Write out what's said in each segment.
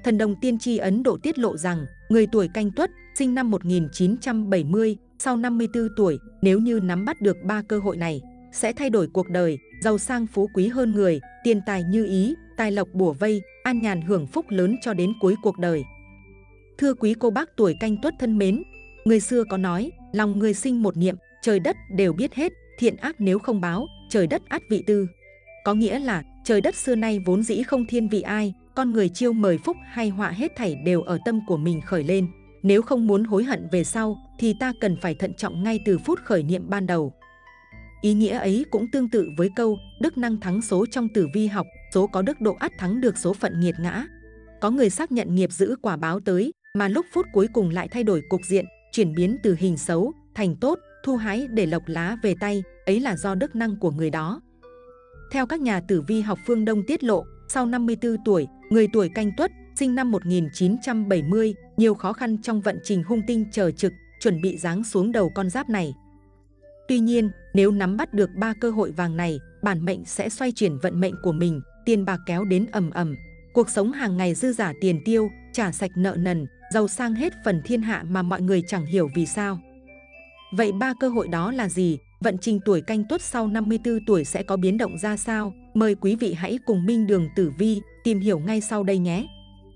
Thần đồng tiên tri Ấn Độ tiết lộ rằng, người tuổi Canh Tuất, sinh năm 1970, sau 54 tuổi, nếu như nắm bắt được 3 cơ hội này, sẽ thay đổi cuộc đời, giàu sang phú quý hơn người, tiền tài như ý, tài lộc bủa vây, an nhàn hưởng phúc lớn cho đến cuối cuộc đời. Thưa quý cô bác tuổi Canh Tuất thân mến, người xưa có nói, lòng người sinh một niệm, trời đất đều biết hết, thiện ác nếu không báo, trời đất ắt vị tư. Có nghĩa là, trời đất xưa nay vốn dĩ không thiên vị ai, con người chiêu mời phúc hay họa hết thảy đều ở tâm của mình khởi lên. Nếu không muốn hối hận về sau, thì ta cần phải thận trọng ngay từ phút khởi niệm ban đầu. Ý nghĩa ấy cũng tương tự với câu, đức năng thắng số trong tử vi học, số có đức độ ắt thắng được số phận nghiệt ngã. Có người xác nhận nghiệp dữ quả báo tới, mà lúc phút cuối cùng lại thay đổi cục diện, chuyển biến từ hình xấu, thành tốt, thu hái để lộc lá về tay, ấy là do đức năng của người đó. Theo các nhà tử vi học phương Đông tiết lộ, sau 54 tuổi, người tuổi Canh Tuất, sinh năm 1970, nhiều khó khăn trong vận trình hung tinh chờ trực, chuẩn bị giáng xuống đầu con giáp này. Tuy nhiên, nếu nắm bắt được 3 cơ hội vàng này, bản mệnh sẽ xoay chuyển vận mệnh của mình, tiền bạc kéo đến ầm ầm, cuộc sống hàng ngày dư dả tiền tiêu, trả sạch nợ nần, giàu sang hết phần thiên hạ mà mọi người chẳng hiểu vì sao. Vậy 3 cơ hội đó là gì? Vận trình tuổi Canh Tuất sau 54 tuổi sẽ có biến động ra sao? Mời quý vị hãy cùng Minh Đường Tử Vi tìm hiểu ngay sau đây nhé.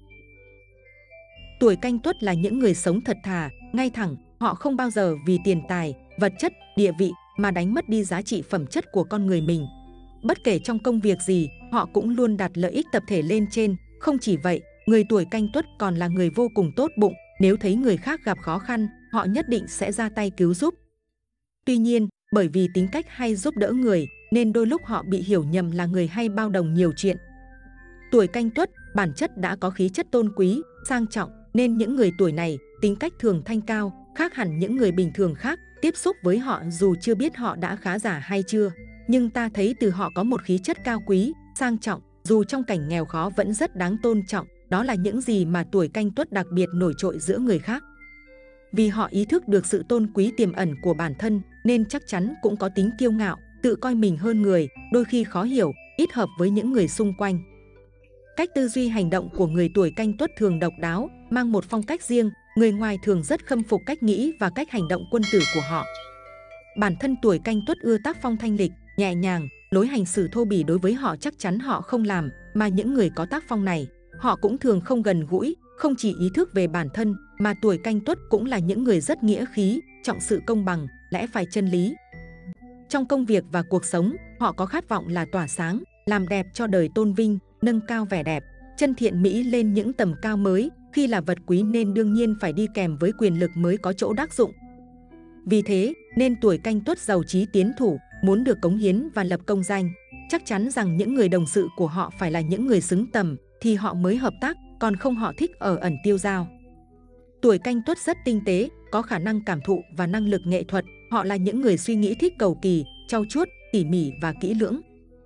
Tuổi Canh Tuất là những người sống thật thà, ngay thẳng, họ không bao giờ vì tiền tài, vật chất, địa vị mà đánh mất đi giá trị phẩm chất của con người mình. Bất kể trong công việc gì, họ cũng luôn đặt lợi ích tập thể lên trên. Không chỉ vậy, người tuổi Canh Tuất còn là người vô cùng tốt bụng, nếu thấy người khác gặp khó khăn, họ nhất định sẽ ra tay cứu giúp. Tuy nhiên, bởi vì tính cách hay giúp đỡ người, nên đôi lúc họ bị hiểu nhầm là người hay bao đồng nhiều chuyện. Tuổi Canh Tuất, bản chất đã có khí chất tôn quý, sang trọng, nên những người tuổi này, tính cách thường thanh cao, khác hẳn những người bình thường khác. Tiếp xúc với họ dù chưa biết họ đã khá giả hay chưa, nhưng ta thấy từ họ có một khí chất cao quý, sang trọng, dù trong cảnh nghèo khó vẫn rất đáng tôn trọng. Đó là những gì mà tuổi Canh Tuất đặc biệt nổi trội giữa người khác. Vì họ ý thức được sự tôn quý tiềm ẩn của bản thân, nên chắc chắn cũng có tính kiêu ngạo, tự coi mình hơn người, đôi khi khó hiểu, ít hợp với những người xung quanh. Cách tư duy hành động của người tuổi Canh Tuất thường độc đáo, mang một phong cách riêng, người ngoài thường rất khâm phục cách nghĩ và cách hành động quân tử của họ. Bản thân tuổi Canh Tuất ưa tác phong thanh lịch, nhẹ nhàng, lối hành xử thô bỉ đối với họ chắc chắn họ không làm, mà những người có tác phong này, họ cũng thường không gần gũi, không chỉ ý thức về bản thân, mà tuổi Canh Tuất cũng là những người rất nghĩa khí, trọng sự công bằng, lẽ phải chân lý. Trong công việc và cuộc sống, họ có khát vọng là tỏa sáng, làm đẹp cho đời tôn vinh, nâng cao vẻ đẹp, chân thiện mỹ lên những tầm cao mới. Khi là vật quý nên đương nhiên phải đi kèm với quyền lực mới có chỗ đắc dụng. Vì thế, nên tuổi Canh Tuất giàu chí tiến thủ, muốn được cống hiến và lập công danh. Chắc chắn rằng những người đồng sự của họ phải là những người xứng tầm, thì họ mới hợp tác, còn không họ thích ở ẩn tiêu dao. Tuổi Canh Tuất rất tinh tế, có khả năng cảm thụ và năng lực nghệ thuật. Họ là những người suy nghĩ thích cầu kỳ, trau chuốt, tỉ mỉ và kỹ lưỡng.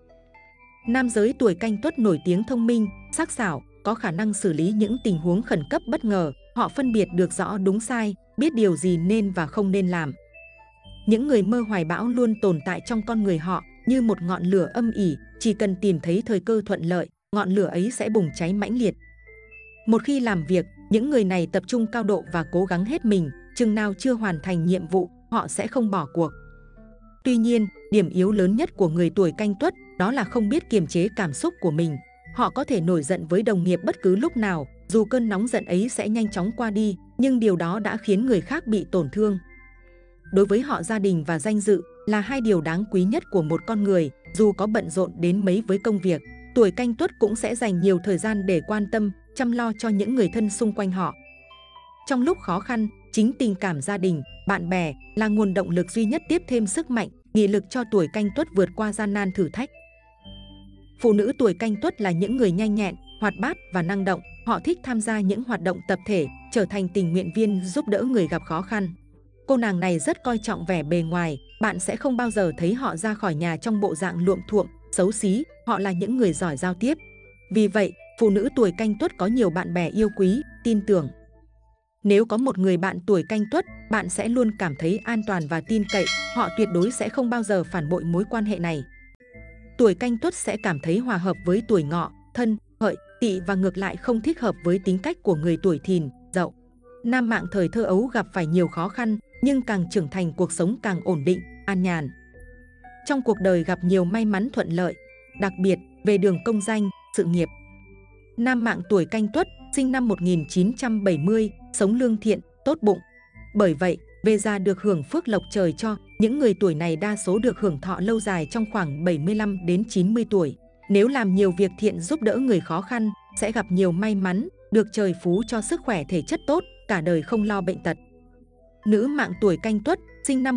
Nam giới tuổi Canh Tuất nổi tiếng thông minh, sắc sảo, có khả năng xử lý những tình huống khẩn cấp bất ngờ. Họ phân biệt được rõ đúng sai, biết điều gì nên và không nên làm. Những người mơ hoài bão luôn tồn tại trong con người họ, như một ngọn lửa âm ỉ, chỉ cần tìm thấy thời cơ thuận lợi, ngọn lửa ấy sẽ bùng cháy mãnh liệt. Một khi làm việc, những người này tập trung cao độ và cố gắng hết mình, chừng nào chưa hoàn thành nhiệm vụ, họ sẽ không bỏ cuộc. Tuy nhiên, điểm yếu lớn nhất của người tuổi Canh Tuất đó là không biết kiềm chế cảm xúc của mình. Họ có thể nổi giận với đồng nghiệp bất cứ lúc nào, dù cơn nóng giận ấy sẽ nhanh chóng qua đi, nhưng điều đó đã khiến người khác bị tổn thương. Đối với họ, gia đình và danh dự là hai điều đáng quý nhất của một con người. Dù có bận rộn đến mấy với công việc, tuổi Canh Tuất cũng sẽ dành nhiều thời gian để quan tâm, chăm lo cho những người thân xung quanh họ. Trong lúc khó khăn, chính tình cảm gia đình, bạn bè là nguồn động lực duy nhất tiếp thêm sức mạnh, nghị lực cho tuổi Canh Tuất vượt qua gian nan thử thách. Phụ nữ tuổi Canh Tuất là những người nhanh nhẹn, hoạt bát và năng động. Họ thích tham gia những hoạt động tập thể, trở thành tình nguyện viên giúp đỡ người gặp khó khăn. Cô nàng này rất coi trọng vẻ bề ngoài, bạn sẽ không bao giờ thấy họ ra khỏi nhà trong bộ dạng luộm thuộm, xấu xí. Họ là những người giỏi giao tiếp. Vì vậy, phụ nữ tuổi Canh Tuất có nhiều bạn bè yêu quý, tin tưởng. Nếu có một người bạn tuổi Canh Tuất, bạn sẽ luôn cảm thấy an toàn và tin cậy. Họ tuyệt đối sẽ không bao giờ phản bội mối quan hệ này. Tuổi Canh Tuất sẽ cảm thấy hòa hợp với tuổi Ngọ, Thân, Hợi, Tỵ và ngược lại không thích hợp với tính cách của người tuổi Thìn, Dậu. Nam mạng thời thơ ấu gặp phải nhiều khó khăn, nhưng càng trưởng thành cuộc sống càng ổn định, an nhàn. Trong cuộc đời gặp nhiều may mắn thuận lợi, đặc biệt về đường công danh, sự nghiệp. Nam mạng tuổi Canh Tuất, sinh năm 1970, sống lương thiện, tốt bụng. Bởi vậy, về già được hưởng phước lộc trời cho, những người tuổi này đa số được hưởng thọ lâu dài trong khoảng 75 đến 90 tuổi. Nếu làm nhiều việc thiện giúp đỡ người khó khăn, sẽ gặp nhiều may mắn, được trời phú cho sức khỏe thể chất tốt, cả đời không lo bệnh tật. Nữ mạng tuổi Canh Tuất, sinh năm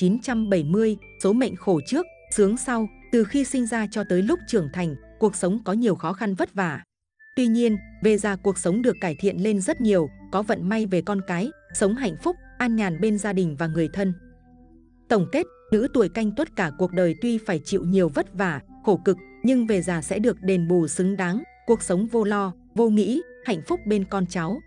1970, số mệnh khổ trước, sướng sau, từ khi sinh ra cho tới lúc trưởng thành, cuộc sống có nhiều khó khăn vất vả. Tuy nhiên, về già cuộc sống được cải thiện lên rất nhiều, có vận may về con cái, sống hạnh phúc, an nhàn bên gia đình và người thân. Tổng kết, nữ tuổi Canh Tuất cả cuộc đời tuy phải chịu nhiều vất vả, khổ cực, nhưng về già sẽ được đền bù xứng đáng, cuộc sống vô lo, vô nghĩ, hạnh phúc bên con cháu.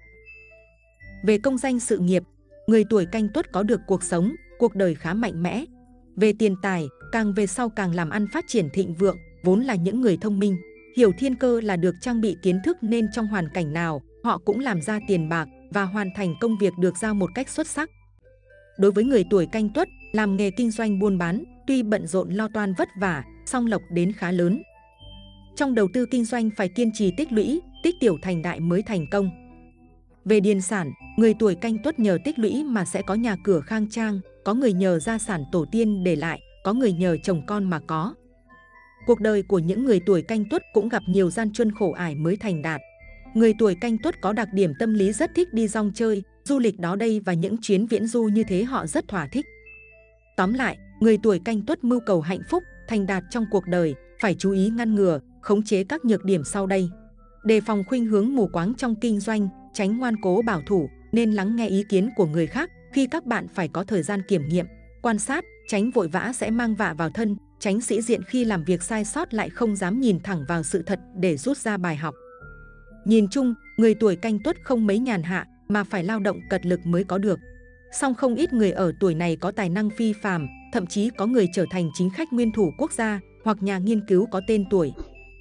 Về công danh sự nghiệp, người tuổi Canh Tuất có được cuộc đời khá mạnh mẽ. Về tiền tài, càng về sau càng làm ăn phát triển thịnh vượng, vốn là những người thông minh. Hiểu thiên cơ là được trang bị kiến thức nên trong hoàn cảnh nào, họ cũng làm ra tiền bạc và hoàn thành công việc được giao một cách xuất sắc. Đối với người tuổi Canh Tuất, làm nghề kinh doanh buôn bán, tuy bận rộn lo toan vất vả, song lộc đến khá lớn. Trong đầu tư kinh doanh phải kiên trì tích lũy, tích tiểu thành đại mới thành công. Về điền sản, người tuổi Canh Tuất nhờ tích lũy mà sẽ có nhà cửa khang trang, có người nhờ gia sản tổ tiên để lại, có người nhờ chồng con mà có. Cuộc đời của những người tuổi Canh Tuất cũng gặp nhiều gian truân khổ ải mới thành đạt. Người tuổi Canh Tuất có đặc điểm tâm lý rất thích đi dong chơi, du lịch đó đây và những chuyến viễn du như thế họ rất thỏa thích. Tóm lại, người tuổi Canh Tuất mưu cầu hạnh phúc, thành đạt trong cuộc đời, phải chú ý ngăn ngừa, khống chế các nhược điểm sau đây. Đề phòng khuynh hướng mù quáng trong kinh doanh, tránh ngoan cố bảo thủ, nên lắng nghe ý kiến của người khác khi các bạn phải có thời gian kiểm nghiệm, quan sát, tránh vội vã sẽ mang vạ vào thân, tránh sĩ diện khi làm việc sai sót lại không dám nhìn thẳng vào sự thật để rút ra bài học. Nhìn chung, người tuổi Canh Tuất không mấy nhàn hạ mà phải lao động cật lực mới có được. Song không ít người ở tuổi này có tài năng phi phàm, thậm chí có người trở thành chính khách nguyên thủ quốc gia hoặc nhà nghiên cứu có tên tuổi.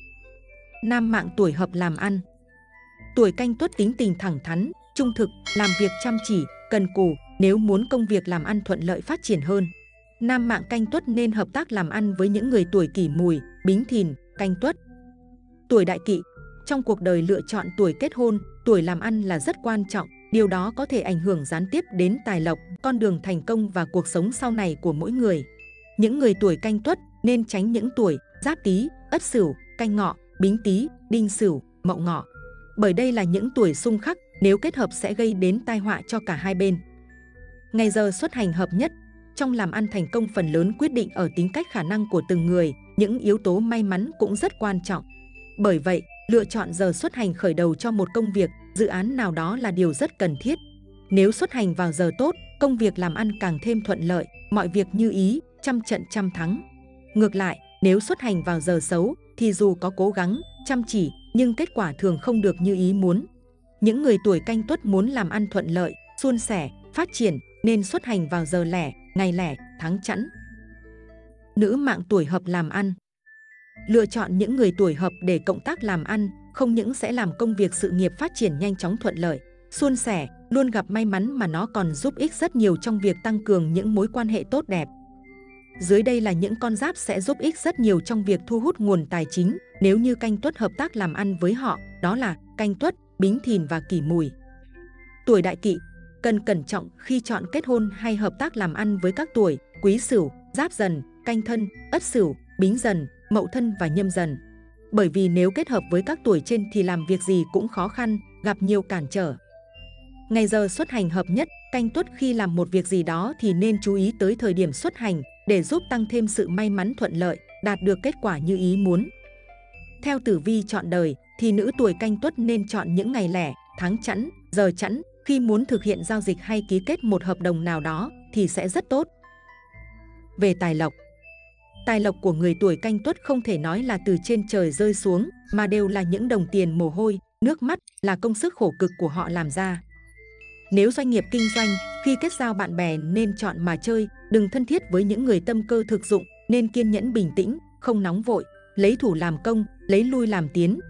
Nam mạng tuổi Hợp làm ăn. Tuổi Canh Tuất tính tình thẳng thắn, trung thực, làm việc chăm chỉ, cần cù, nếu muốn công việc làm ăn thuận lợi phát triển hơn. Nam mạng Canh Tuất nên hợp tác làm ăn với những người tuổi Kỷ Mùi, Bính Thìn, Canh Tuất. Tuổi Đại Kỵ, trong cuộc đời lựa chọn tuổi kết hôn, tuổi làm ăn là rất quan trọng, điều đó có thể ảnh hưởng gián tiếp đến tài lộc, con đường thành công và cuộc sống sau này của mỗi người. Những người tuổi Canh Tuất nên tránh những tuổi Giáp Tý, Ất Sửu, Canh Ngọ, Bính Tý, Đinh Sửu, Mậu Ngọ. Bởi đây là những tuổi xung khắc, nếu kết hợp sẽ gây đến tai họa cho cả hai bên. Ngày giờ xuất hành hợp nhất, trong làm ăn thành công phần lớn quyết định ở tính cách khả năng của từng người, những yếu tố may mắn cũng rất quan trọng. Bởi vậy, lựa chọn giờ xuất hành khởi đầu cho một công việc, dự án nào đó là điều rất cần thiết. Nếu xuất hành vào giờ tốt, công việc làm ăn càng thêm thuận lợi, mọi việc như ý, trăm trận trăm thắng. Ngược lại, nếu xuất hành vào giờ xấu, thì dù có cố gắng, chăm chỉ, nhưng kết quả thường không được như ý muốn. Những người tuổi Canh Tuất muốn làm ăn thuận lợi, suôn sẻ, phát triển, nên xuất hành vào giờ lẻ, ngày lẻ, tháng chẵn. Nữ mạng tuổi Hợp làm ăn. Lựa chọn những người tuổi Hợp để cộng tác làm ăn, không những sẽ làm công việc sự nghiệp phát triển nhanh chóng thuận lợi, suôn sẻ, luôn gặp may mắn mà nó còn giúp ích rất nhiều trong việc tăng cường những mối quan hệ tốt đẹp. Dưới đây là những con giáp sẽ giúp ích rất nhiều trong việc thu hút nguồn tài chính nếu như Canh Tuất hợp tác làm ăn với họ, đó là Canh Tuất, Bính Thìn và Kỷ Mùi. Tuổi Đại Kỵ, cần cẩn trọng khi chọn kết hôn hay hợp tác làm ăn với các tuổi Quý Sửu, Giáp Dần, Canh Thân, Ất Sửu, Bính Dần, Mậu Thân và Nhâm Dần. Bởi vì nếu kết hợp với các tuổi trên thì làm việc gì cũng khó khăn, gặp nhiều cản trở. Ngày giờ xuất hành hợp nhất, Canh Tuất khi làm một việc gì đó thì nên chú ý tới thời điểm xuất hành để giúp tăng thêm sự may mắn thuận lợi, đạt được kết quả như ý muốn. Theo tử vi chọn đời thì nữ tuổi Canh Tuất nên chọn những ngày lẻ, tháng chẵn, giờ chẵn khi muốn thực hiện giao dịch hay ký kết một hợp đồng nào đó thì sẽ rất tốt. Về tài lộc. Tài lộc của người tuổi Canh Tuất không thể nói là từ trên trời rơi xuống, mà đều là những đồng tiền mồ hôi, nước mắt, là công sức khổ cực của họ làm ra. Nếu doanh nghiệp kinh doanh, khi kết giao bạn bè nên chọn mà chơi, đừng thân thiết với những người tâm cơ thực dụng, nên kiên nhẫn bình tĩnh, không nóng vội, lấy thủ làm công, lấy lui làm tiến,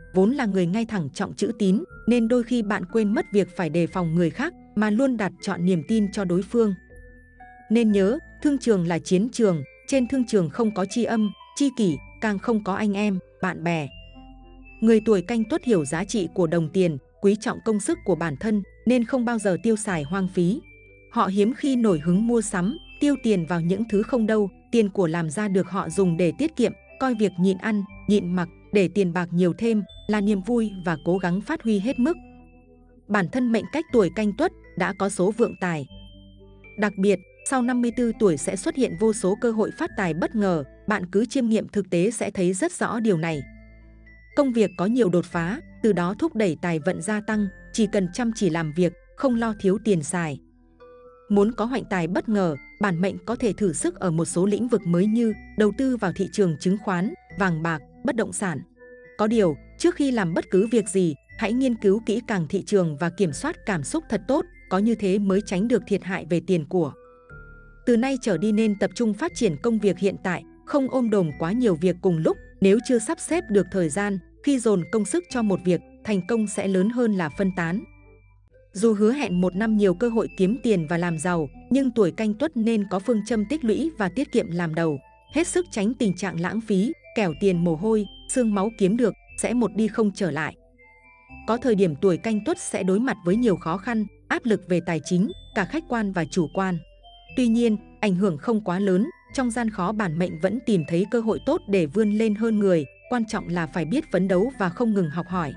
vốn là người ngay thẳng trọng chữ tín, nên đôi khi bạn quên mất việc phải đề phòng người khác mà luôn đặt trọn niềm tin cho đối phương. Nên nhớ, thương trường là chiến trường, trên thương trường không có tri âm, tri kỷ, càng không có anh em, bạn bè. Người tuổi Canh Tuất hiểu giá trị của đồng tiền, quý trọng công sức của bản thân nên không bao giờ tiêu xài hoang phí. Họ hiếm khi nổi hứng mua sắm, tiêu tiền vào những thứ không đâu, tiền của làm ra được họ dùng để tiết kiệm, coi việc nhịn ăn, nhịn mặc, để tiền bạc nhiều thêm là niềm vui và cố gắng phát huy hết mức. Bản thân mệnh cách tuổi Canh Tuất đã có số vượng tài. Đặc biệt, sau 54 tuổi sẽ xuất hiện vô số cơ hội phát tài bất ngờ, bạn cứ chiêm nghiệm thực tế sẽ thấy rất rõ điều này. Công việc có nhiều đột phá, từ đó thúc đẩy tài vận gia tăng, chỉ cần chăm chỉ làm việc, không lo thiếu tiền xài. Muốn có hoạnh tài bất ngờ, bản mệnh có thể thử sức ở một số lĩnh vực mới như đầu tư vào thị trường chứng khoán, vàng bạc, bất động sản. Có điều, trước khi làm bất cứ việc gì, hãy nghiên cứu kỹ càng thị trường và kiểm soát cảm xúc thật tốt, có như thế mới tránh được thiệt hại về tiền của. Từ nay trở đi nên tập trung phát triển công việc hiện tại, không ôm đồm quá nhiều việc cùng lúc. Nếu chưa sắp xếp được thời gian, khi dồn công sức cho một việc, thành công sẽ lớn hơn là phân tán. Dù hứa hẹn một năm nhiều cơ hội kiếm tiền và làm giàu, nhưng tuổi Canh Tuất nên có phương châm tích lũy và tiết kiệm làm đầu. Hết sức tránh tình trạng lãng phí, kẻo tiền mồ hôi, xương máu kiếm được, sẽ một đi không trở lại. Có thời điểm tuổi Canh Tuất sẽ đối mặt với nhiều khó khăn, áp lực về tài chính, cả khách quan và chủ quan. Tuy nhiên, ảnh hưởng không quá lớn, trong gian khó bản mệnh vẫn tìm thấy cơ hội tốt để vươn lên hơn người, quan trọng là phải biết phấn đấu và không ngừng học hỏi.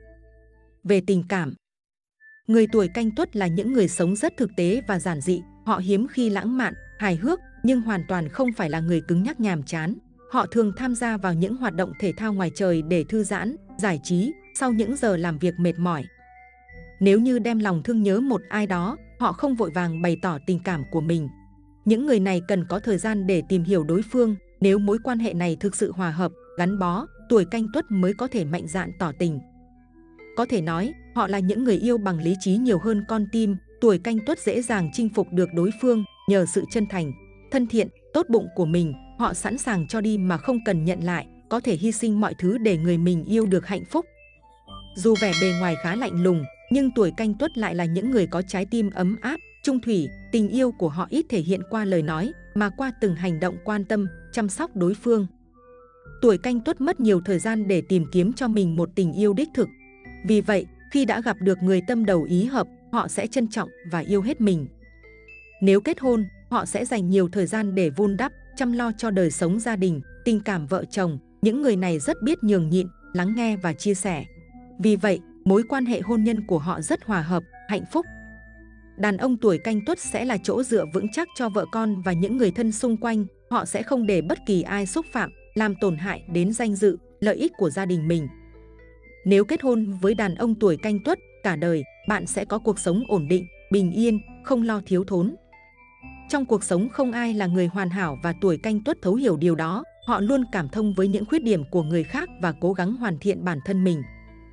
Về tình cảm, người tuổi Canh Tuất là những người sống rất thực tế và giản dị, họ hiếm khi lãng mạn, hài hước, nhưng hoàn toàn không phải là người cứng nhắc nhàm chán. Họ thường tham gia vào những hoạt động thể thao ngoài trời để thư giãn, giải trí sau những giờ làm việc mệt mỏi. Nếu như đem lòng thương nhớ một ai đó, họ không vội vàng bày tỏ tình cảm của mình. Những người này cần có thời gian để tìm hiểu đối phương, nếu mối quan hệ này thực sự hòa hợp, gắn bó, tuổi Canh Tuất mới có thể mạnh dạn tỏ tình. Có thể nói, họ là những người yêu bằng lý trí nhiều hơn con tim, tuổi Canh Tuất dễ dàng chinh phục được đối phương nhờ sự chân thành, thân thiện, tốt bụng của mình, họ sẵn sàng cho đi mà không cần nhận lại, có thể hy sinh mọi thứ để người mình yêu được hạnh phúc. Dù vẻ bề ngoài khá lạnh lùng, nhưng tuổi Canh Tuất lại là những người có trái tim ấm áp, trung thủy, tình yêu của họ ít thể hiện qua lời nói, mà qua từng hành động quan tâm, chăm sóc đối phương. Tuổi Canh Tuất mất nhiều thời gian để tìm kiếm cho mình một tình yêu đích thực. Vì vậy, khi đã gặp được người tâm đầu ý hợp, họ sẽ trân trọng và yêu hết mình. Nếu kết hôn, họ sẽ dành nhiều thời gian để vun đắp, chăm lo cho đời sống gia đình, tình cảm vợ chồng. Những người này rất biết nhường nhịn, lắng nghe và chia sẻ. Vì vậy, mối quan hệ hôn nhân của họ rất hòa hợp, hạnh phúc. Đàn ông tuổi Canh Tuất sẽ là chỗ dựa vững chắc cho vợ con và những người thân xung quanh. Họ sẽ không để bất kỳ ai xúc phạm, làm tổn hại đến danh dự, lợi ích của gia đình mình. Nếu kết hôn với đàn ông tuổi Canh Tuất, cả đời bạn sẽ có cuộc sống ổn định, bình yên, không lo thiếu thốn. Trong cuộc sống không ai là người hoàn hảo và tuổi Canh Tuất thấu hiểu điều đó. Họ luôn cảm thông với những khuyết điểm của người khác và cố gắng hoàn thiện bản thân mình.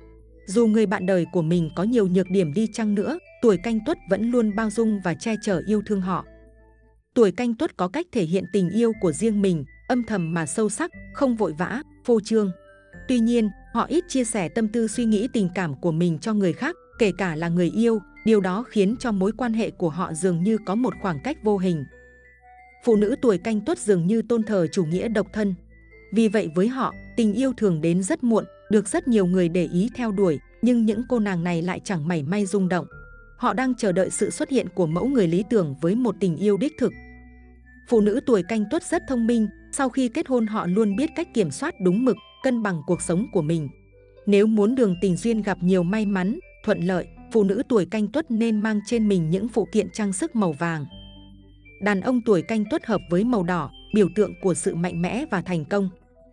Dù người bạn đời của mình có nhiều nhược điểm đi chăng nữa, tuổi Canh Tuất vẫn luôn bao dung và che chở yêu thương họ. Tuổi Canh Tuất có cách thể hiện tình yêu của riêng mình, âm thầm mà sâu sắc, không vội vã, phô trương. Tuy nhiên, họ ít chia sẻ tâm tư suy nghĩ tình cảm của mình cho người khác, kể cả là người yêu. Điều đó khiến cho mối quan hệ của họ dường như có một khoảng cách vô hình. Phụ nữ tuổi Canh Tuất dường như tôn thờ chủ nghĩa độc thân. Vì vậy với họ, tình yêu thường đến rất muộn, được rất nhiều người để ý theo đuổi, nhưng những cô nàng này lại chẳng mảy may rung động. Họ đang chờ đợi sự xuất hiện của mẫu người lý tưởng với một tình yêu đích thực. Phụ nữ tuổi Canh Tuất rất thông minh, sau khi kết hôn họ luôn biết cách kiểm soát đúng mực, cân bằng cuộc sống của mình. Nếu muốn đường tình duyên gặp nhiều may mắn, thuận lợi, phụ nữ tuổi Canh Tuất nên mang trên mình những phụ kiện trang sức màu vàng. Đàn ông tuổi Canh Tuất hợp với màu đỏ, biểu tượng của sự mạnh mẽ và thành công.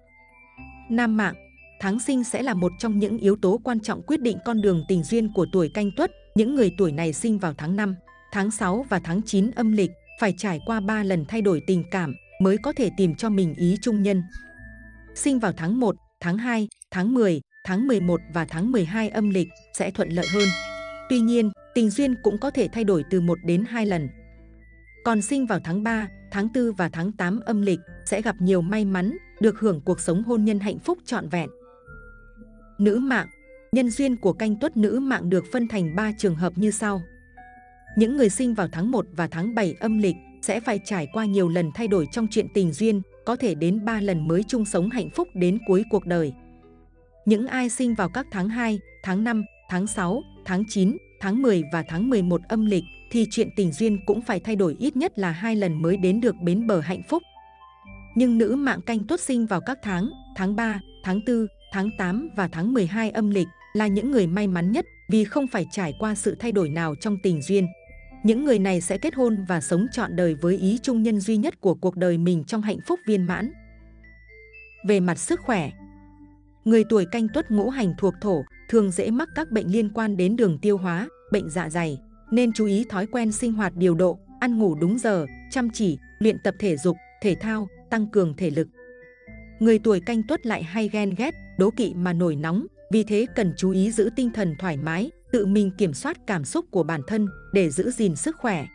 Nam mạng, tháng sinh sẽ là một trong những yếu tố quan trọng quyết định con đường tình duyên của tuổi Canh Tuất. Những người tuổi này sinh vào tháng 5, tháng 6 và tháng 9 âm lịch, phải trải qua 3 lần thay đổi tình cảm mới có thể tìm cho mình ý chung nhân. Sinh vào tháng 1, tháng 2, tháng 10, tháng 11 và tháng 12 âm lịch sẽ thuận lợi hơn. Tuy nhiên, tình duyên cũng có thể thay đổi từ 1 đến 2 lần. Còn sinh vào tháng 3, tháng 4 và tháng 8 âm lịch sẽ gặp nhiều may mắn, được hưởng cuộc sống hôn nhân hạnh phúc trọn vẹn. Nữ mạng. Nhân duyên của canh tuất nữ mạng được phân thành 3 trường hợp như sau. Những người sinh vào tháng 1 và tháng 7 âm lịch sẽ phải trải qua nhiều lần thay đổi trong chuyện tình duyên, có thể đến 3 lần mới chung sống hạnh phúc đến cuối cuộc đời. Những ai sinh vào các tháng 2, tháng 5, tháng 6, tháng 9, tháng 10 và tháng 11 âm lịch thì chuyện tình duyên cũng phải thay đổi ít nhất là 2 lần mới đến được bến bờ hạnh phúc. Nhưng nữ mạng canh tuất sinh vào các tháng 3, tháng 4, tháng 8 và tháng 12 âm lịch là những người may mắn nhất vì không phải trải qua sự thay đổi nào trong tình duyên. Những người này sẽ kết hôn và sống trọn đời với ý chung nhân duy nhất của cuộc đời mình trong hạnh phúc viên mãn. Về mặt sức khỏe, người tuổi canh tuất ngũ hành thuộc thổ thường dễ mắc các bệnh liên quan đến đường tiêu hóa, bệnh dạ dày, nên chú ý thói quen sinh hoạt điều độ, ăn ngủ đúng giờ, chăm chỉ, luyện tập thể dục, thể thao, tăng cường thể lực. Người tuổi canh tuất lại hay ghen ghét, đố kỵ mà nổi nóng, vì thế cần chú ý giữ tinh thần thoải mái, tự mình kiểm soát cảm xúc của bản thân để giữ gìn sức khỏe.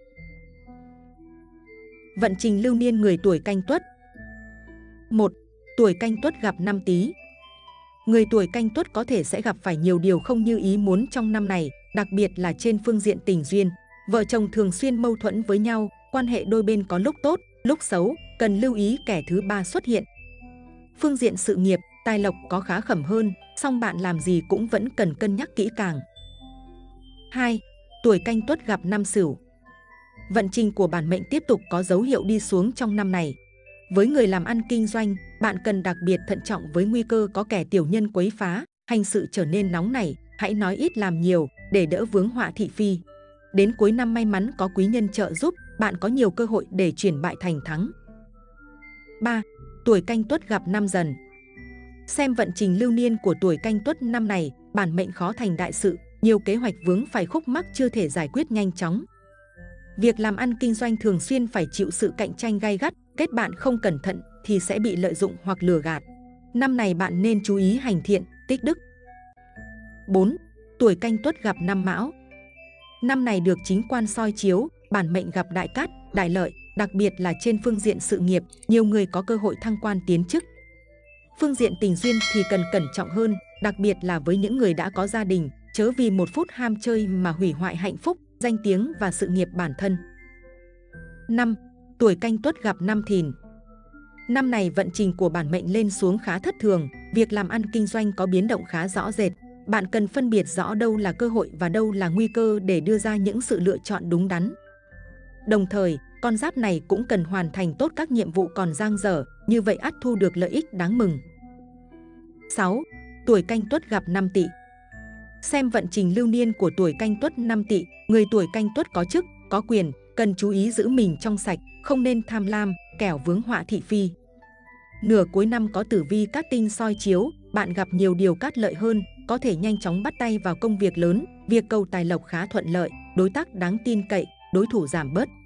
Vận trình lưu niên người tuổi canh tuất. 1. Tuổi canh tuất gặp năm Tý. Người tuổi canh tuất có thể sẽ gặp phải nhiều điều không như ý muốn trong năm này, đặc biệt là trên phương diện tình duyên. Vợ chồng thường xuyên mâu thuẫn với nhau, quan hệ đôi bên có lúc tốt, lúc xấu, cần lưu ý kẻ thứ ba xuất hiện. Phương diện sự nghiệp, tài lộc có khá khẩm hơn, song bạn làm gì cũng vẫn cần cân nhắc kỹ càng. 2. Tuổi canh tuất gặp năm Sửu. Vận trình của bản mệnh tiếp tục có dấu hiệu đi xuống trong năm này. Với người làm ăn kinh doanh, bạn cần đặc biệt thận trọng với nguy cơ có kẻ tiểu nhân quấy phá, hành sự trở nên nóng nảy, hãy nói ít làm nhiều để đỡ vướng họa thị phi. Đến cuối năm may mắn có quý nhân trợ giúp, bạn có nhiều cơ hội để chuyển bại thành thắng. 3. Tuổi canh tuất gặp năm Dần. Xem vận trình lưu niên của tuổi canh tuất năm này, bản mệnh khó thành đại sự, nhiều kế hoạch vướng phải khúc mắc chưa thể giải quyết nhanh chóng. Việc làm ăn kinh doanh thường xuyên phải chịu sự cạnh tranh gay gắt, kết bạn không cẩn thận thì sẽ bị lợi dụng hoặc lừa gạt. Năm này bạn nên chú ý hành thiện, tích đức. 4. Tuổi canh tuất gặp năm Mão. Năm này được chính quan soi chiếu, bản mệnh gặp đại cát, đại lợi, đặc biệt là trên phương diện sự nghiệp, nhiều người có cơ hội thăng quan tiến chức. Phương diện tình duyên thì cần cẩn trọng hơn, đặc biệt là với những người đã có gia đình, chớ vì một phút ham chơi mà hủy hoại hạnh phúc, danh tiếng và sự nghiệp bản thân. 5. Tuổi canh tuất gặp năm Thìn. Năm này vận trình của bản mệnh lên xuống khá thất thường, việc làm ăn kinh doanh có biến động khá rõ rệt. Bạn cần phân biệt rõ đâu là cơ hội và đâu là nguy cơ để đưa ra những sự lựa chọn đúng đắn. Đồng thời, con giáp này cũng cần hoàn thành tốt các nhiệm vụ còn dang dở, như vậy ắt thu được lợi ích đáng mừng. 6. Tuổi canh tuất gặp năm Tỵ. Xem vận trình lưu niên của tuổi canh tuất năm Tỵ, người tuổi canh tuất có chức, có quyền, cần chú ý giữ mình trong sạch, không nên tham lam, kẻo vướng họa thị phi. Nửa cuối năm có tử vi cát tinh soi chiếu, bạn gặp nhiều điều cát lợi hơn, có thể nhanh chóng bắt tay vào công việc lớn, việc cầu tài lộc khá thuận lợi, đối tác đáng tin cậy, đối thủ giảm bớt.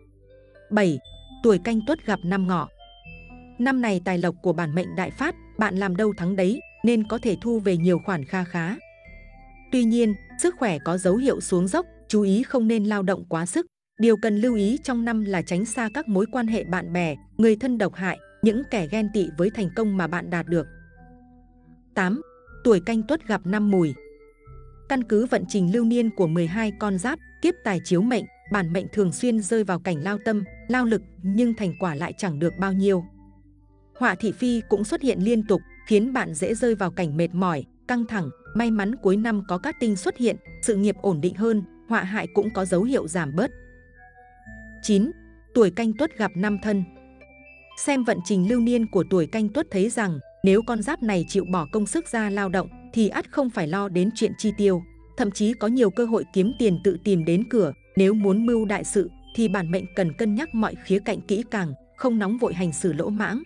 7. Tuổi canh tuất gặp năm Ngọ. Năm này tài lộc của bản mệnh đại phát, bạn làm đâu thắng đấy, nên có thể thu về nhiều khoản kha khá. Tuy nhiên, sức khỏe có dấu hiệu xuống dốc, chú ý không nên lao động quá sức. Điều cần lưu ý trong năm là tránh xa các mối quan hệ bạn bè, người thân độc hại, những kẻ ghen tị với thành công mà bạn đạt được. 8. Tuổi canh tuất gặp năm Mùi. Căn cứ vận trình lưu niên của 12 con giáp, kiếp tài chiếu mệnh, bản mệnh thường xuyên rơi vào cảnh lao tâm, lao lực nhưng thành quả lại chẳng được bao nhiêu. Họa thị phi cũng xuất hiện liên tục, khiến bạn dễ rơi vào cảnh mệt mỏi, căng thẳng. May mắn cuối năm có cát tinh xuất hiện, sự nghiệp ổn định hơn, họa hại cũng có dấu hiệu giảm bớt. 9. Tuổi canh tuất gặp năm Thân. Xem vận trình lưu niên của tuổi canh tuất thấy rằng nếu con giáp này chịu bỏ công sức ra lao động thì ắt không phải lo đến chuyện chi tiêu, thậm chí có nhiều cơ hội kiếm tiền tự tìm đến cửa. Nếu muốn mưu đại sự thì bản mệnh cần cân nhắc mọi khía cạnh kỹ càng, không nóng vội hành xử lỗ mãng.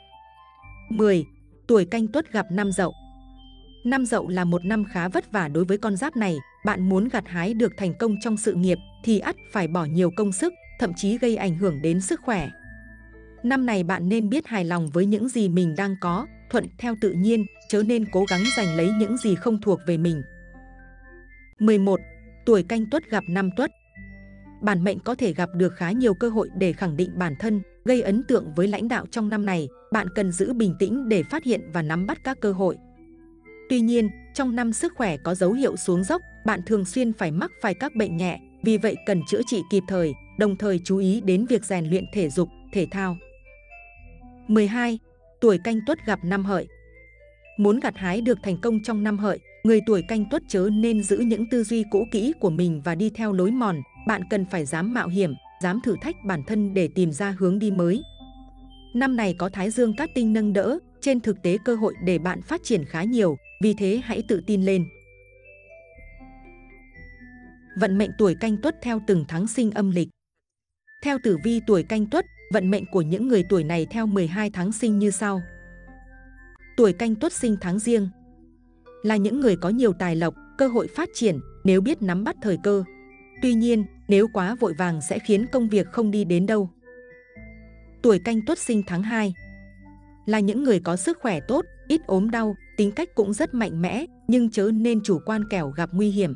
10. Tuổi canh tuất gặp năm Dậu. Năm Dậu là một năm khá vất vả đối với con giáp này, bạn muốn gặt hái được thành công trong sự nghiệp thì ắt phải bỏ nhiều công sức, thậm chí gây ảnh hưởng đến sức khỏe. Năm này bạn nên biết hài lòng với những gì mình đang có, thuận theo tự nhiên, chớ nên cố gắng giành lấy những gì không thuộc về mình. 11. Tuổi canh tuất gặp năm Tuất. Bản mệnh có thể gặp được khá nhiều cơ hội để khẳng định bản thân, gây ấn tượng với lãnh đạo trong năm này. Bạn cần giữ bình tĩnh để phát hiện và nắm bắt các cơ hội. Tuy nhiên, trong năm sức khỏe có dấu hiệu xuống dốc, bạn thường xuyên phải mắc phải các bệnh nhẹ, vì vậy cần chữa trị kịp thời, đồng thời chú ý đến việc rèn luyện thể dục, thể thao. 12. Tuổi Canh Tuất gặp năm Hợi. Muốn gặt hái được thành công trong năm Hợi, người tuổi Canh Tuất chớ nên giữ những tư duy cũ kỹ của mình và đi theo lối mòn. Bạn cần phải dám mạo hiểm, dám thử thách bản thân để tìm ra hướng đi mới. Năm này có Thái Dương Cát Tinh nâng đỡ, trên thực tế cơ hội để bạn phát triển khá nhiều, vì thế hãy tự tin lên. Vận mệnh tuổi Canh Tuất theo từng tháng sinh âm lịch. Theo tử vi tuổi Canh Tuất, vận mệnh của những người tuổi này theo 12 tháng sinh như sau. Tuổi Canh Tuất sinh tháng Giêng là những người có nhiều tài lộc, cơ hội phát triển nếu biết nắm bắt thời cơ. Tuy nhiên, nếu quá vội vàng sẽ khiến công việc không đi đến đâu. Tuổi Canh Tuất sinh tháng 2 là những người có sức khỏe tốt, ít ốm đau, tính cách cũng rất mạnh mẽ, nhưng chớ nên chủ quan kẻo gặp nguy hiểm.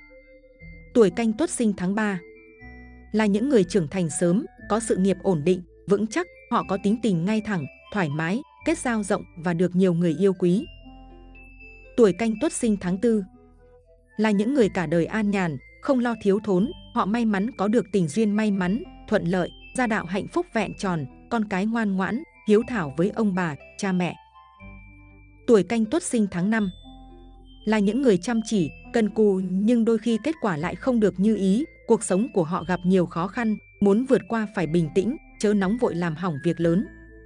Tuổi Canh Tuất sinh tháng 3 là những người trưởng thành sớm, có sự nghiệp ổn định, vững chắc, họ có tính tình ngay thẳng, thoải mái, kết giao rộng và được nhiều người yêu quý. Tuổi Canh Tuất sinh tháng 4 là những người cả đời an nhàn, không lo thiếu thốn, họ may mắn có được tình duyên may mắn, thuận lợi, gia đạo hạnh phúc vẹn tròn, con cái ngoan ngoãn, hiếu thảo với ông bà, cha mẹ. Tuổi Canh Tuất sinh tháng 5 là những người chăm chỉ, cần cù nhưng đôi khi kết quả lại không được như ý, cuộc sống của họ gặp nhiều khó khăn, muốn vượt qua phải bình tĩnh, chớ nóng vội làm hỏng việc lớn.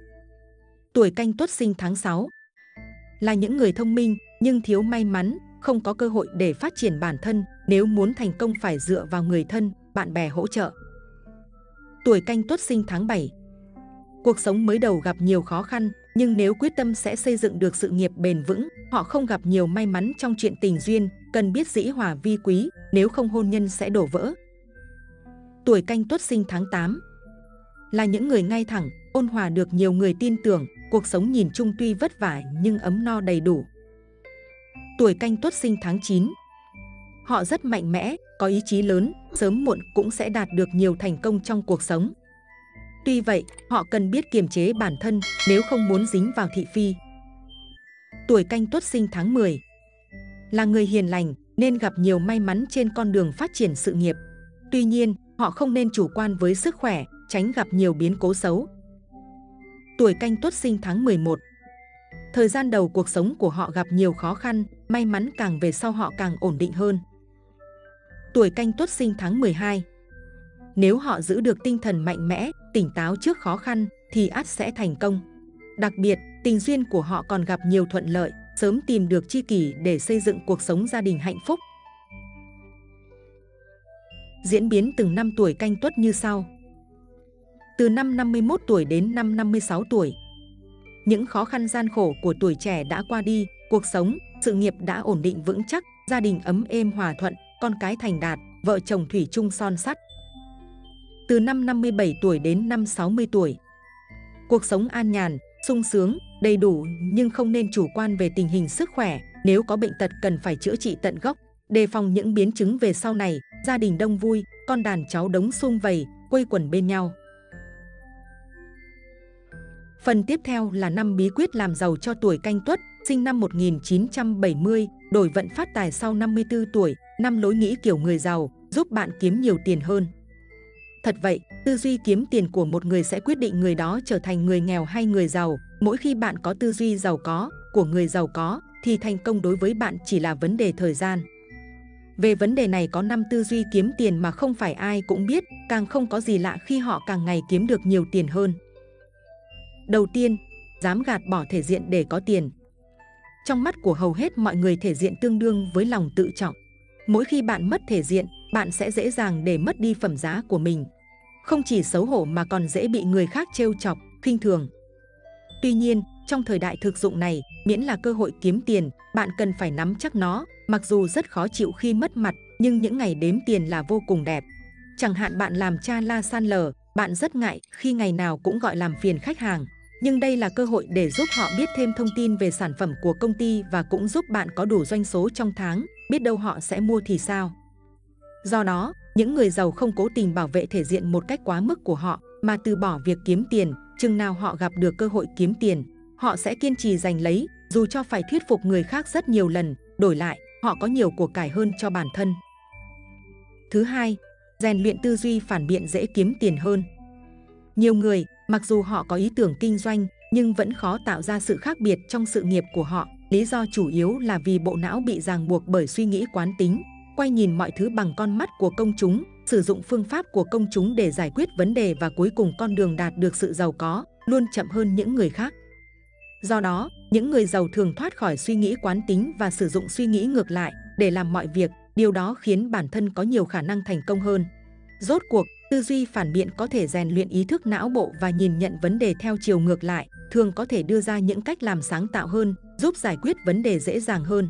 Tuổi Canh Tuất sinh tháng 6 là những người thông minh nhưng thiếu may mắn, không có cơ hội để phát triển bản thân, nếu muốn thành công phải dựa vào người thân, bạn bè hỗ trợ. Tuổi Canh Tuất sinh tháng 7 cuộc sống mới đầu gặp nhiều khó khăn, nhưng nếu quyết tâm sẽ xây dựng được sự nghiệp bền vững, họ không gặp nhiều may mắn trong chuyện tình duyên, cần biết dĩ hòa vi quý, nếu không hôn nhân sẽ đổ vỡ. Tuổi Canh Tuất sinh tháng 8 là những người ngay thẳng, ôn hòa được nhiều người tin tưởng, cuộc sống nhìn chung tuy vất vả nhưng ấm no đầy đủ. Tuổi Canh Tuất sinh tháng 9 họ rất mạnh mẽ, có ý chí lớn, sớm muộn cũng sẽ đạt được nhiều thành công trong cuộc sống. Tuy vậy, họ cần biết kiềm chế bản thân nếu không muốn dính vào thị phi. Tuổi Canh Tuất sinh tháng 10 là người hiền lành nên gặp nhiều may mắn trên con đường phát triển sự nghiệp. Tuy nhiên, họ không nên chủ quan với sức khỏe, tránh gặp nhiều biến cố xấu. Tuổi Canh Tuất sinh tháng 11 thời gian đầu cuộc sống của họ gặp nhiều khó khăn, may mắn càng về sau họ càng ổn định hơn. Tuổi Canh Tuất sinh tháng 12 nếu họ giữ được tinh thần mạnh mẽ, tỉnh táo trước khó khăn thì ắt sẽ thành công. Đặc biệt, tình duyên của họ còn gặp nhiều thuận lợi, sớm tìm được tri kỷ để xây dựng cuộc sống gia đình hạnh phúc. Diễn biến từng năm tuổi Canh Tuất như sau. Từ năm 51 tuổi đến năm 56 tuổi, những khó khăn gian khổ của tuổi trẻ đã qua đi, cuộc sống, sự nghiệp đã ổn định vững chắc, gia đình ấm êm hòa thuận, con cái thành đạt, vợ chồng thủy chung son sắt. Từ năm 57 tuổi đến năm 60 tuổi, cuộc sống an nhàn, sung sướng, đầy đủ nhưng không nên chủ quan về tình hình sức khỏe, nếu có bệnh tật cần phải chữa trị tận gốc, đề phòng những biến chứng về sau này, gia đình đông vui, con đàn cháu đống sum vầy, quây quần bên nhau. Phần tiếp theo là 5 bí quyết làm giàu cho tuổi Canh Tuất, sinh năm 1970, đổi vận phát tài sau 54 tuổi, 5 lối nghĩ kiểu người giàu, giúp bạn kiếm nhiều tiền hơn. Thật vậy, tư duy kiếm tiền của một người sẽ quyết định người đó trở thành người nghèo hay người giàu. Mỗi khi bạn có tư duy giàu có, của người giàu có, thì thành công đối với bạn chỉ là vấn đề thời gian. Về vấn đề này có 5 tư duy kiếm tiền mà không phải ai cũng biết, càng không có gì lạ khi họ càng ngày kiếm được nhiều tiền hơn. Đầu tiên, dám gạt bỏ thể diện để có tiền. Trong mắt của hầu hết mọi người thể diện tương đương với lòng tự trọng. Mỗi khi bạn mất thể diện, bạn sẽ dễ dàng để mất đi phẩm giá của mình. Không chỉ xấu hổ mà còn dễ bị người khác trêu chọc, khinh thường. Tuy nhiên, trong thời đại thực dụng này, miễn là cơ hội kiếm tiền, bạn cần phải nắm chắc nó. Mặc dù rất khó chịu khi mất mặt, nhưng những ngày đếm tiền là vô cùng đẹp. Chẳng hạn bạn làm cha la san lờ, bạn rất ngại khi ngày nào cũng gọi làm phiền khách hàng. Nhưng đây là cơ hội để giúp họ biết thêm thông tin về sản phẩm của công ty và cũng giúp bạn có đủ doanh số trong tháng, biết đâu họ sẽ mua thì sao. Do đó, những người giàu không cố tình bảo vệ thể diện một cách quá mức của họ, mà từ bỏ việc kiếm tiền, chừng nào họ gặp được cơ hội kiếm tiền. Họ sẽ kiên trì giành lấy, dù cho phải thuyết phục người khác rất nhiều lần, đổi lại, họ có nhiều của cải hơn cho bản thân. Thứ hai, rèn luyện tư duy phản biện dễ kiếm tiền hơn. Nhiều người, mặc dù họ có ý tưởng kinh doanh, nhưng vẫn khó tạo ra sự khác biệt trong sự nghiệp của họ. Lý do chủ yếu là vì bộ não bị ràng buộc bởi suy nghĩ quán tính, quay nhìn mọi thứ bằng con mắt của công chúng, sử dụng phương pháp của công chúng để giải quyết vấn đề và cuối cùng con đường đạt được sự giàu có luôn chậm hơn những người khác. Do đó, những người giàu thường thoát khỏi suy nghĩ quán tính và sử dụng suy nghĩ ngược lại để làm mọi việc, điều đó khiến bản thân có nhiều khả năng thành công hơn. Rốt cuộc, tư duy phản biện có thể rèn luyện ý thức não bộ và nhìn nhận vấn đề theo chiều ngược lại, thường có thể đưa ra những cách làm sáng tạo hơn, giúp giải quyết vấn đề dễ dàng hơn.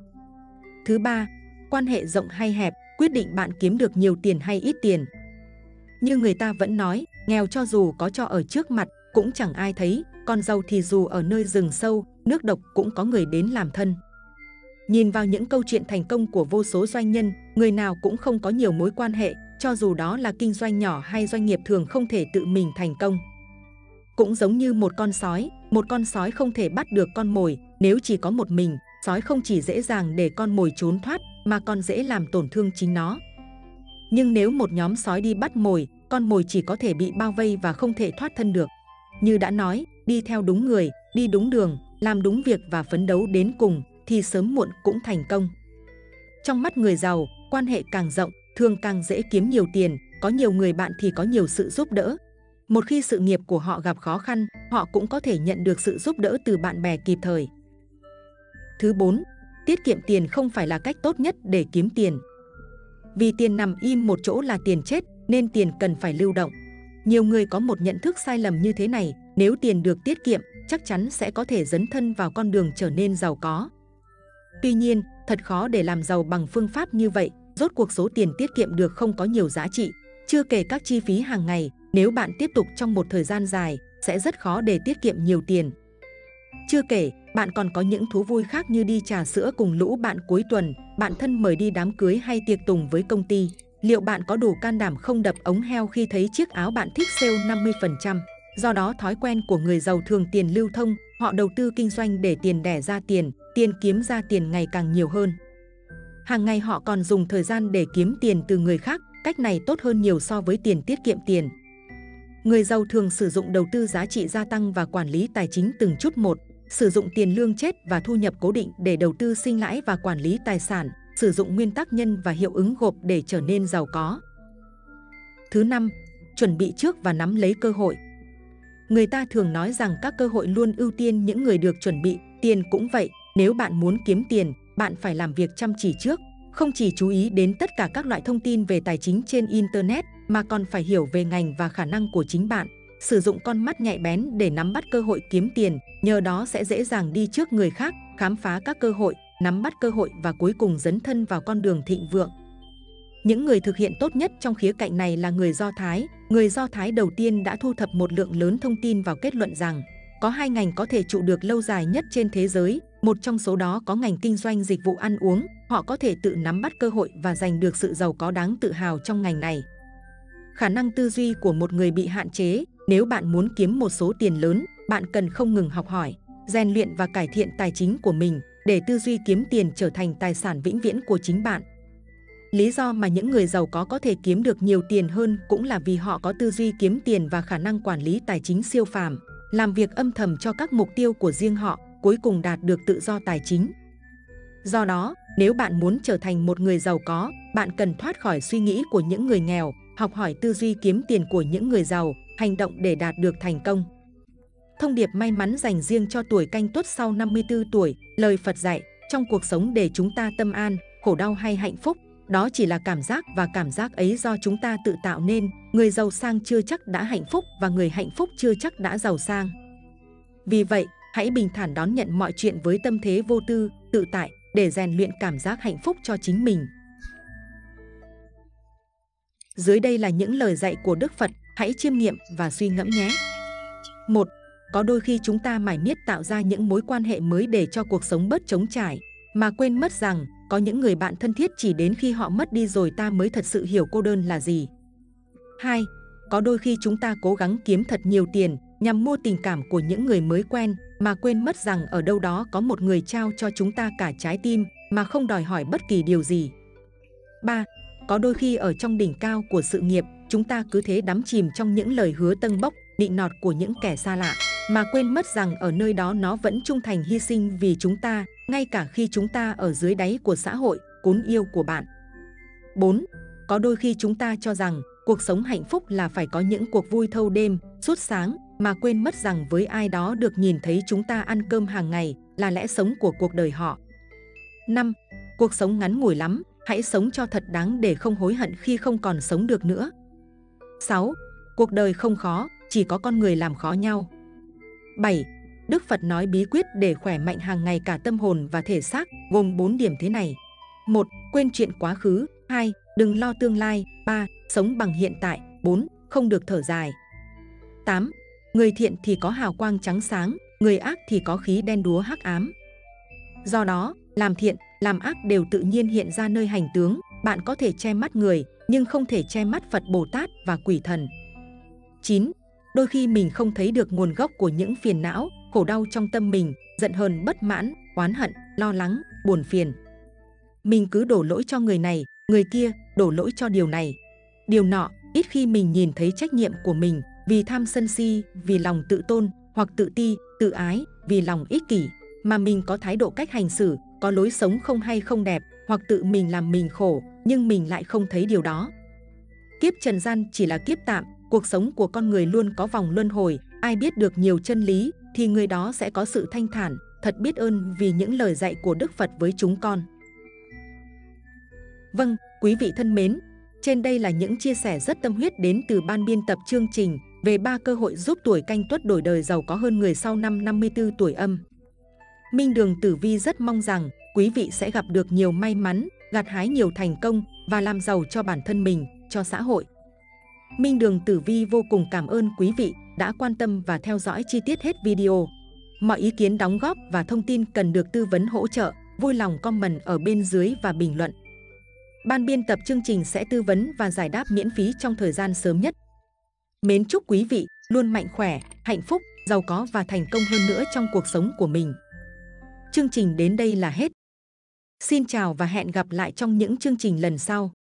Thứ ba, quan hệ rộng hay hẹp quyết định bạn kiếm được nhiều tiền hay ít tiền. Như người ta vẫn nói, nghèo cho dù có cho ở trước mặt cũng chẳng ai thấy, còn giàu thì dù ở nơi rừng sâu, nước độc cũng có người đến làm thân. Nhìn vào những câu chuyện thành công của vô số doanh nhân, người nào cũng không có nhiều mối quan hệ, cho dù đó là kinh doanh nhỏ hay doanh nghiệp thường không thể tự mình thành công. Cũng giống như một con sói không thể bắt được con mồi, nếu chỉ có một mình, sói không chỉ dễ dàng để con mồi trốn thoát mà còn dễ làm tổn thương chính nó. Nhưng nếu một nhóm sói đi bắt mồi, con mồi chỉ có thể bị bao vây và không thể thoát thân được. Như đã nói, đi theo đúng người, đi đúng đường, làm đúng việc và phấn đấu đến cùng thì sớm muộn cũng thành công. Trong mắt người giàu, quan hệ càng rộng, thường càng dễ kiếm nhiều tiền, có nhiều người bạn thì có nhiều sự giúp đỡ. Một khi sự nghiệp của họ gặp khó khăn, họ cũng có thể nhận được sự giúp đỡ từ bạn bè kịp thời. Thứ 4, tiết kiệm tiền không phải là cách tốt nhất để kiếm tiền. Vì tiền nằm im một chỗ là tiền chết, nên tiền cần phải lưu động. Nhiều người có một nhận thức sai lầm như thế này, nếu tiền được tiết kiệm, chắc chắn sẽ có thể dấn thân vào con đường trở nên giàu có. Tuy nhiên, thật khó để làm giàu bằng phương pháp như vậy, rốt cuộc số tiền tiết kiệm được không có nhiều giá trị. Chưa kể các chi phí hàng ngày, nếu bạn tiếp tục trong một thời gian dài, sẽ rất khó để tiết kiệm nhiều tiền. Chưa kể, bạn còn có những thú vui khác như đi trà sữa cùng lũ bạn cuối tuần, bạn thân mời đi đám cưới hay tiệc tùng với công ty. Liệu bạn có đủ can đảm không đập ống heo khi thấy chiếc áo bạn thích sale 50%? Do đó thói quen của người giàu thường tiền lưu thông, họ đầu tư kinh doanh để tiền đẻ ra tiền, tiền kiếm ra tiền ngày càng nhiều hơn. Hàng ngày họ còn dùng thời gian để kiếm tiền từ người khác, cách này tốt hơn nhiều so với tiền tiết kiệm tiền. Người giàu thường sử dụng đầu tư giá trị gia tăng và quản lý tài chính từng chút một, sử dụng tiền lương chết và thu nhập cố định để đầu tư sinh lãi và quản lý tài sản, sử dụng nguyên tắc nhân và hiệu ứng gộp để trở nên giàu có. Thứ 5, chuẩn bị trước và nắm lấy cơ hội. Người ta thường nói rằng các cơ hội luôn ưu tiên những người được chuẩn bị, tiền cũng vậy, nếu bạn muốn kiếm tiền, bạn phải làm việc chăm chỉ trước, không chỉ chú ý đến tất cả các loại thông tin về tài chính trên Internet, mà còn phải hiểu về ngành và khả năng của chính bạn, sử dụng con mắt nhạy bén để nắm bắt cơ hội kiếm tiền, nhờ đó sẽ dễ dàng đi trước người khác, khám phá các cơ hội, nắm bắt cơ hội và cuối cùng dấn thân vào con đường thịnh vượng. Những người thực hiện tốt nhất trong khía cạnh này là người Do Thái. Người Do Thái đầu tiên đã thu thập một lượng lớn thông tin vào kết luận rằng có hai ngành có thể trụ được lâu dài nhất trên thế giới, một trong số đó có ngành kinh doanh dịch vụ ăn uống, họ có thể tự nắm bắt cơ hội và giành được sự giàu có đáng tự hào trong ngành này. Khả năng tư duy của một người bị hạn chế, nếu bạn muốn kiếm một số tiền lớn, bạn cần không ngừng học hỏi, rèn luyện và cải thiện tài chính của mình để tư duy kiếm tiền trở thành tài sản vĩnh viễn của chính bạn. Lý do mà những người giàu có thể kiếm được nhiều tiền hơn cũng là vì họ có tư duy kiếm tiền và khả năng quản lý tài chính siêu phàm, làm việc âm thầm cho các mục tiêu của riêng họ, cuối cùng đạt được tự do tài chính. Do đó, nếu bạn muốn trở thành một người giàu có, bạn cần thoát khỏi suy nghĩ của những người nghèo, học hỏi tư duy kiếm tiền của những người giàu, hành động để đạt được thành công. Thông điệp may mắn dành riêng cho tuổi Canh Tuất sau 54 tuổi, lời Phật dạy, trong cuộc sống để chúng ta tâm an, khổ đau hay hạnh phúc, đó chỉ là cảm giác và cảm giác ấy do chúng ta tự tạo nên, người giàu sang chưa chắc đã hạnh phúc và người hạnh phúc chưa chắc đã giàu sang. Vì vậy, hãy bình thản đón nhận mọi chuyện với tâm thế vô tư, tự tại để rèn luyện cảm giác hạnh phúc cho chính mình. Dưới đây là những lời dạy của Đức Phật, hãy chiêm nghiệm và suy ngẫm nhé. 1. Có đôi khi chúng ta mải miết tạo ra những mối quan hệ mới để cho cuộc sống bớt trống trải, mà quên mất rằng có những người bạn thân thiết chỉ đến khi họ mất đi rồi ta mới thật sự hiểu cô đơn là gì. 2. Có đôi khi chúng ta cố gắng kiếm thật nhiều tiền, nhằm mua tình cảm của những người mới quen, mà quên mất rằng ở đâu đó có một người trao cho chúng ta cả trái tim mà không đòi hỏi bất kỳ điều gì. 3. Có đôi khi ở trong đỉnh cao của sự nghiệp, chúng ta cứ thế đắm chìm trong những lời hứa tâng bốc, nịnh nọt của những kẻ xa lạ, mà quên mất rằng ở nơi đó nó vẫn trung thành hy sinh vì chúng ta, ngay cả khi chúng ta ở dưới đáy của xã hội, cún yêu của bạn. 4. Có đôi khi chúng ta cho rằng cuộc sống hạnh phúc là phải có những cuộc vui thâu đêm, suốt sáng, mà quên mất rằng với ai đó được nhìn thấy chúng ta ăn cơm hàng ngày là lẽ sống của cuộc đời họ. 5. Cuộc sống ngắn ngủi lắm, hãy sống cho thật đáng để không hối hận khi không còn sống được nữa. 6. Cuộc đời không khó, chỉ có con người làm khó nhau. 7. Đức Phật nói bí quyết để khỏe mạnh hàng ngày cả tâm hồn và thể xác gồm 4 điểm thế này. 1. Quên chuyện quá khứ. 2. Đừng lo tương lai. 3. Sống bằng hiện tại. 4. Không được thở dài. 8. Người thiện thì có hào quang trắng sáng, người ác thì có khí đen đúa hắc ám. Do đó, làm thiện, làm ác đều tự nhiên hiện ra nơi hành tướng. Bạn có thể che mắt người, nhưng không thể che mắt Phật Bồ Tát và quỷ thần. 9. Đôi khi mình không thấy được nguồn gốc của những phiền não, khổ đau trong tâm mình, giận hờn bất mãn, oán hận, lo lắng, buồn phiền. Mình cứ đổ lỗi cho người này, người kia, đổ lỗi cho điều này, điều nọ, ít khi mình nhìn thấy trách nhiệm của mình, vì tham sân si, vì lòng tự tôn, hoặc tự ti, tự ái, vì lòng ích kỷ, mà mình có thái độ cách hành xử, có lối sống không hay không đẹp, hoặc tự mình làm mình khổ, nhưng mình lại không thấy điều đó. Kiếp trần gian chỉ là kiếp tạm, cuộc sống của con người luôn có vòng luân hồi, ai biết được nhiều chân lý, thì người đó sẽ có sự thanh thản, thật biết ơn vì những lời dạy của Đức Phật với chúng con. Vâng, quý vị thân mến, trên đây là những chia sẻ rất tâm huyết đến từ ban biên tập chương trình về 3 cơ hội giúp tuổi Canh Tuất đổi đời giàu có hơn người sau năm 54 tuổi Âm. Minh Đường Tử Vi rất mong rằng quý vị sẽ gặp được nhiều may mắn, gặt hái nhiều thành công và làm giàu cho bản thân mình, cho xã hội. Minh Đường Tử Vi vô cùng cảm ơn quý vị đã quan tâm và theo dõi chi tiết hết video. Mọi ý kiến đóng góp và thông tin cần được tư vấn hỗ trợ, vui lòng comment ở bên dưới và bình luận. Ban biên tập chương trình sẽ tư vấn và giải đáp miễn phí trong thời gian sớm nhất. Mến chúc quý vị luôn mạnh khỏe, hạnh phúc, giàu có và thành công hơn nữa trong cuộc sống của mình. Chương trình đến đây là hết. Xin chào và hẹn gặp lại trong những chương trình lần sau.